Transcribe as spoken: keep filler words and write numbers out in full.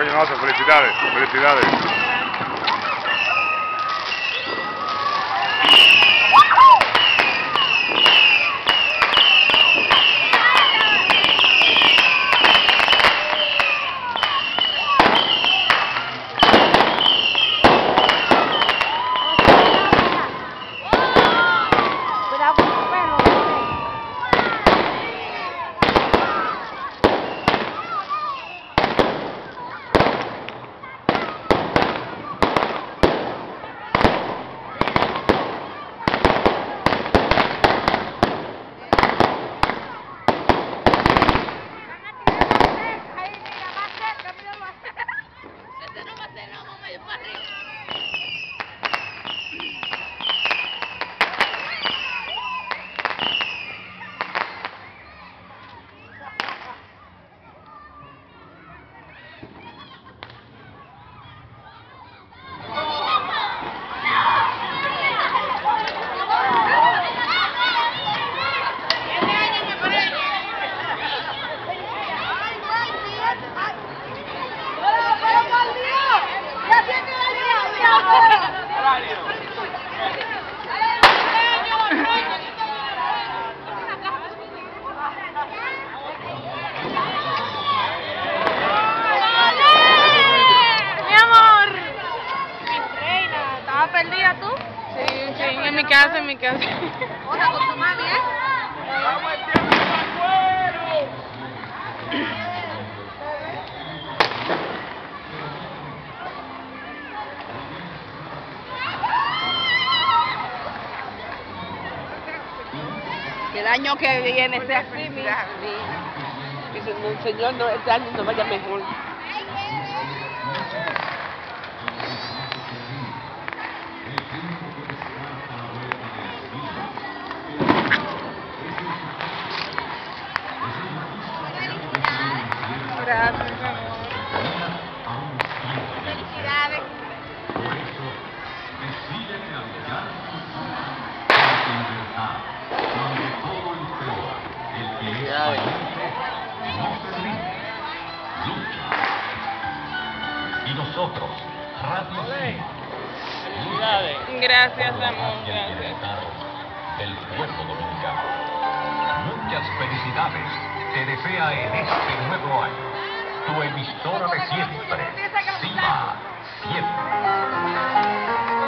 años, José. Felicidades, felicidades. ¿Perdida tú? Sí, sí, en mi casa, en mi casa. Hola, con tu mami, ¿eh? Que el año que viene sea así, mira. Que el Señor no, este año nos vaya mejor. Gracias, amor. Felicidades. Por eso, decídete a brillar en verdad, donde todo el creó, el que es valiente, no se rinde, lucha. Y nosotros, Radio Cima, Gracias, amor, hacia el gracias. bienestar del pueblo dominicano. Muchas felicidades te desea en este nuevo año tu emisora de siempre, Cima, siempre.